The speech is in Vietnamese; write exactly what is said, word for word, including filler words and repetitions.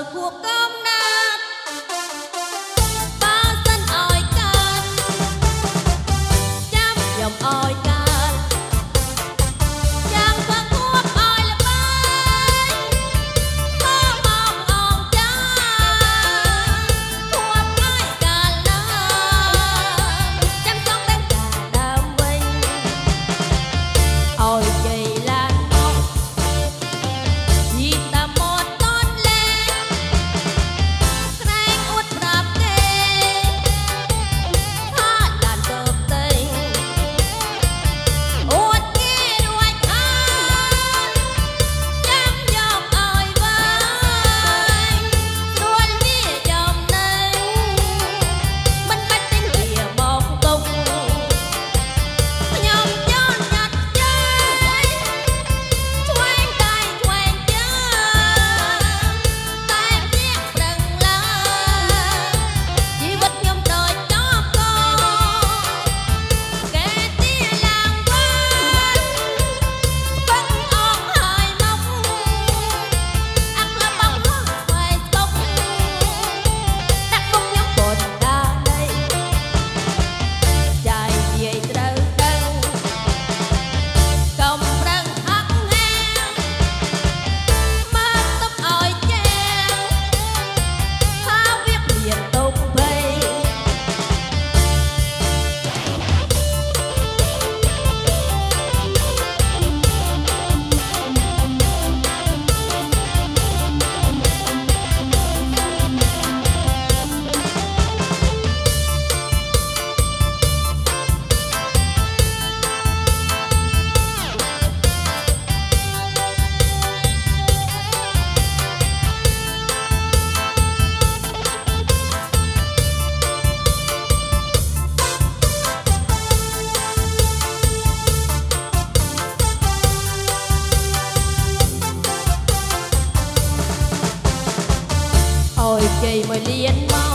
cuộc công nát ba sân oi can trăm dòng oi can chẳng phân thuốc oi là bay có mong on cha thuốc oi can na trăm sông bên cả đam vinh oi dày lan mong vì ta một con lên rang út rạp kê hát đàn cơm tình út kia đuôi than chăm dòng ơi vơi luôn đi dòng này mình bắt tiếng kìa bọc tung nhom chôn nhặt chơi choang tay choang chân tay viết rừng la chỉ vật nhom đời cho con kẻ tia làng quên vẫn on hơi mong ăn là bóng hoài sông đặt bông nhóm bột đa đây chạy về trâu trâu công răng hắt ngang mát tóc oi chang tháo viết liền tung bay ôi chị mới liền mong